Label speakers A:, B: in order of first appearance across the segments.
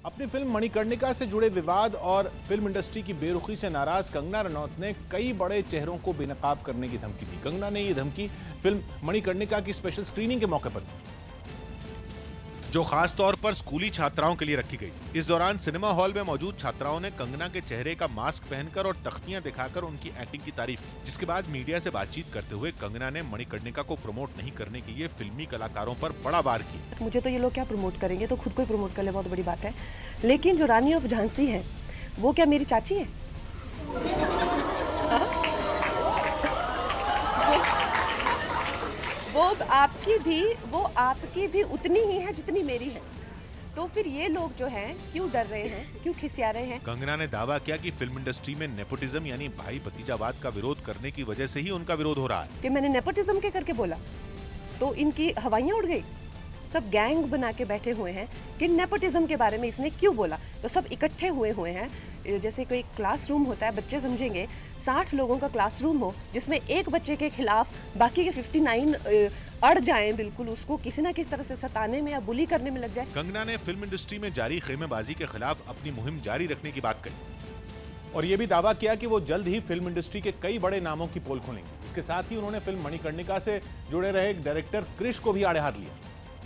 A: अपनी फिल्म मणिकर्णिका से जुड़े विवाद और फिल्म इंडस्ट्री की बेरुखी से नाराज कंगना रनौत ने कई बड़े चेहरों को बेनकाब करने की धमकी दी। कंगना ने यह धमकी फिल्म मणिकर्णिका की स्पेशल स्क्रीनिंग के मौके पर दी, जो खास तौर पर स्कूली छात्राओं के लिए रखी गई। इस दौरान सिनेमा हॉल में मौजूद छात्राओं ने कंगना के चेहरे का मास्क पहनकर और तख्तियां दिखाकर उनकी एक्टिंग की तारीफ की, जिसके बाद मीडिया से बातचीत करते हुए कंगना ने मणिकर्णिका को प्रमोट नहीं करने के लिए फिल्मी कलाकारों पर बड़ा वार किया।
B: मुझे तो ये लोग क्या प्रमोट करेंगे, तो खुद को ही प्रमोट कर ले, बहुत बड़ी बात है। लेकिन जो रानी ऑफ झांसी है वो क्या मेरी चाची है? वो आपकी भी उतनी ही है जितनी मेरी है। तो फिर ये लोग जो हैं क्यों डर रहे हैं, क्यों खिसिया रहे हैं?
A: कंगना ने दावा किया कि फिल्म इंडस्ट्री में नेपोटिज्म यानी भाई भतीजावाद का विरोध करने की वजह से ही उनका विरोध हो रहा है।
B: कि मैंने नेपोटिज्म के करके बोला तो इनकी हवाइयां उड़ गई। सब गैंग बना के बैठे हुए हैं कि नेपोटिज्म के बारे में इसने क्यों बोला। तो सब इकट्ठे हुए हैं, जैसे कोई क्लासरूम होता है, बच्चे समझेंगे 60 लोगों का क्लासरूम हो जिसमें एक बच्चे के खिलाफ बाकी के 59 अड़ जाएं, बिल्कुल उसको किसी ना किसी तरह से सताने में या बुली करने में लग जाए।
A: कंगना ने फिल्म इंडस्ट्री में जारी खेमेबाजी के खिलाफ अपनी मुहिम जारी रखने की बात कही और ये भी दावा किया कि वो जल्द ही फिल्म इंडस्ट्री के कई बड़े नामों की पोल खोलेंगे। इसके साथ ही उन्होंने फिल्म मणिकर्णिका से जुड़े रहे डायरेक्टर क्रिश को भी आड़े हाथ लिया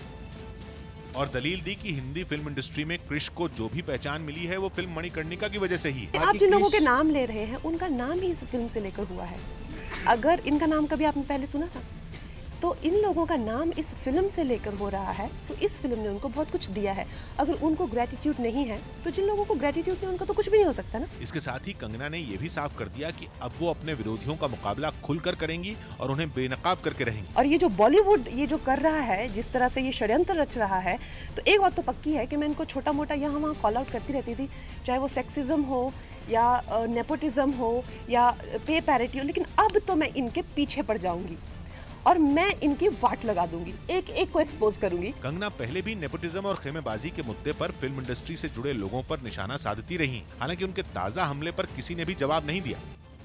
A: और दलील दी कि हिंदी फिल्म इंडस्ट्री में क्रिश को जो भी पहचान मिली है वो फिल्म मणिकर्णिका की वजह से ही है।
B: आप जिन लोगों के नाम ले रहे हैं उनका नाम ही इस फिल्म से लेकर हुआ है। अगर इनका नाम कभी आपने पहले सुना था तो इन लोगों का नाम इस फिल्म से लेकर हो रहा है, तो इस फिल्म ने उनको बहुत कुछ दिया है। अगर उनको ग्रेटिट्यूड नहीं है तो जिन लोगों को ग्रेटिट्यूड नहीं, उनका तो कुछ भी नहीं हो सकता ना।
A: इसके साथ ही कंगना ने यह भी साफ कर दिया कि अब वो अपने विरोधियों का मुकाबला खुलकर करेंगी और उन्हें बेनकाब करके रहेंगी।
B: और ये जो बॉलीवुड ये जो कर रहा है, जिस तरह से ये षड्यंत्र रच रहा है, तो एक बात तो पक्की है कि मैं इनको छोटा मोटा यहाँ वहाँ कॉल आउट करती रहती थी, चाहे वो सेक्सिज्म हो या नेपोटिज्म हो या पे पैरिटी हो, लेकिन अब तो मैं इनके पीछे पड़ जाऊंगी और मैं इनकी वाट लगा दूंगी, एक एक को एक्सपोज करूंगी।
A: कंगना पहले भी नेपोटिज्म और खेमेबाजी के मुद्दे पर फिल्म इंडस्ट्री से जुड़े लोगों पर निशाना साधती रही। हालांकि उनके ताजा हमले पर किसी ने भी जवाब नहीं दिया।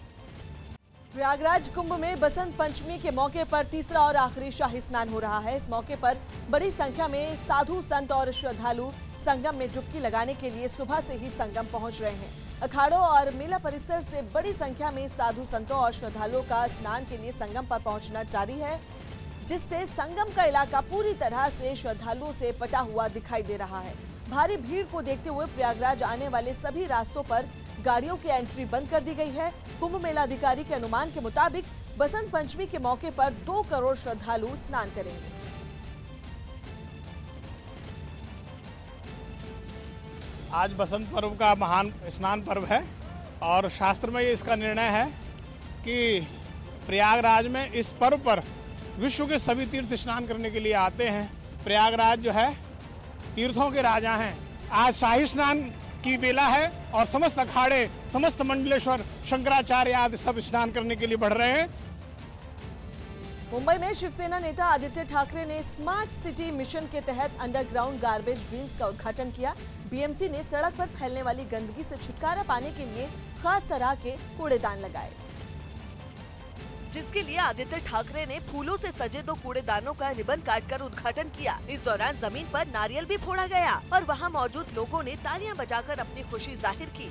C: प्रयागराज कुंभ में बसंत पंचमी के मौके पर तीसरा और आखिरी शाही स्नान हो रहा है। इस मौके पर बड़ी संख्या में साधु संत और श्रद्धालु संगम में डुबकी लगाने के लिए सुबह से ही संगम पहुंच रहे हैं। अखाड़ों और मेला परिसर से बड़ी संख्या में साधु संतों और श्रद्धालुओं का स्नान के लिए संगम पर पहुंचना जारी है, जिससे संगम का इलाका पूरी तरह से श्रद्धालुओं से पटा हुआ दिखाई दे रहा है। भारी भीड़ को देखते हुए प्रयागराज आने वाले सभी रास्तों पर गाड़ियों की एंट्री बंद कर दी गई है। कुंभ मेला अधिकारी के अनुमान के मुताबिक बसंत पंचमी के मौके पर 2 करोड़ श्रद्धालु स्नान करेंगे।
D: आज बसंत पर्व का महान स्नान पर्व है और शास्त्र में इसका निर्णय है कि प्रयागराज में इस पर्व पर विश्व के सभी तीर्थ स्नान करने के लिए आते हैं। प्रयागराज जो है तीर्थों के राजा हैं। आज शाही स्नान की बेला है और समस्त अखाड़े, समस्त मंडलेश्वर, शंकराचार्य आदि सब स्नान करने के लिए बढ़ रहे हैं।
C: मुंबई में शिवसेना नेता आदित्य ठाकरे ने स्मार्ट सिटी मिशन के तहत अंडरग्राउंड गार्बेज बिन्स का उद्घाटन किया। बीएमसी ने सड़क पर फैलने वाली गंदगी से छुटकारा पाने के लिए खास तरह के कूड़ेदान लगाए, जिसके लिए आदित्य ठाकरे ने फूलों से सजे 2 कूड़ेदानों का रिबन काटकर उद्घाटन किया। इस दौरान जमीन पर नारियल भी फोड़ा गया और वहां मौजूद लोगों ने तालियां बजाकर अपनी खुशी जाहिर की।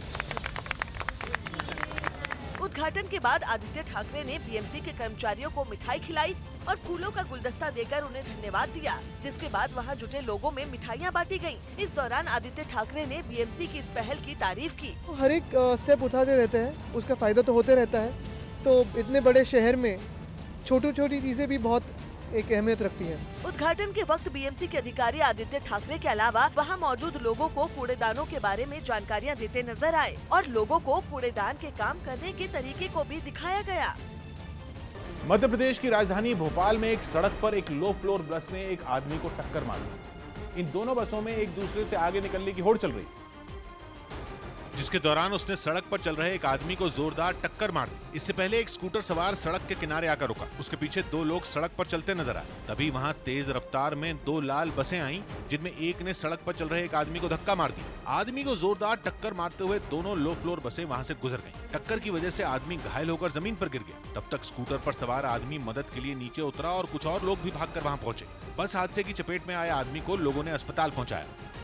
C: उद्घाटन के बाद आदित्य ठाकरे ने बीएमसी के कर्मचारियों को मिठाई खिलाई और फूलों का गुलदस्ता देकर उन्हें धन्यवाद दिया, जिसके बाद वहां जुटे लोगों में मिठाइयां बांटी गईं। इस दौरान आदित्य ठाकरे ने बीएमसी की इस पहल की तारीफ की।
E: हर एक स्टेप उठाते रहते हैं, उसका फायदा तो होते रहता है। तो इतने बड़े शहर में छोटी छोटी चीजें भी बहुत एक अहमियत रखती है।
C: उद्घाटन के वक्त बीएमसी के अधिकारी आदित्य ठाकरे के अलावा वहां मौजूद लोगों को कूड़ेदानों के बारे में जानकारियां देते नजर आए और लोगों को कूड़ेदान के काम करने के तरीके को भी दिखाया गया।
A: मध्य प्रदेश की राजधानी भोपाल में एक सड़क पर एक लो फ्लोर बस ने एक आदमी को टक्कर मार दी। इन दोनों बसों में एक दूसरे से आगे निकलने की होड़ चल रही, जिसके दौरान उसने सड़क पर चल रहे एक आदमी को जोरदार टक्कर मार दी। इससे पहले एक स्कूटर सवार सड़क के किनारे आकर रुका। उसके पीछे 2 लोग सड़क पर चलते नजर आए। तभी वहां तेज रफ्तार में 2 लाल बसें आईं, जिनमें एक ने सड़क पर चल रहे एक आदमी को धक्का मार दिया। आदमी को जोरदार टक्कर मारते हुए दोनों लो फ्लोर बसें वहां से गुजर गईं। टक्कर की वजह से आदमी घायल होकर जमीन पर गिर गया। तब तक स्कूटर पर सवार आदमी मदद के लिए नीचे उतरा और कुछ और लोग भी भागकर वहां पहुंचे। बस हादसे की चपेट में आए आदमी को लोगों ने अस्पताल पहुंचाया।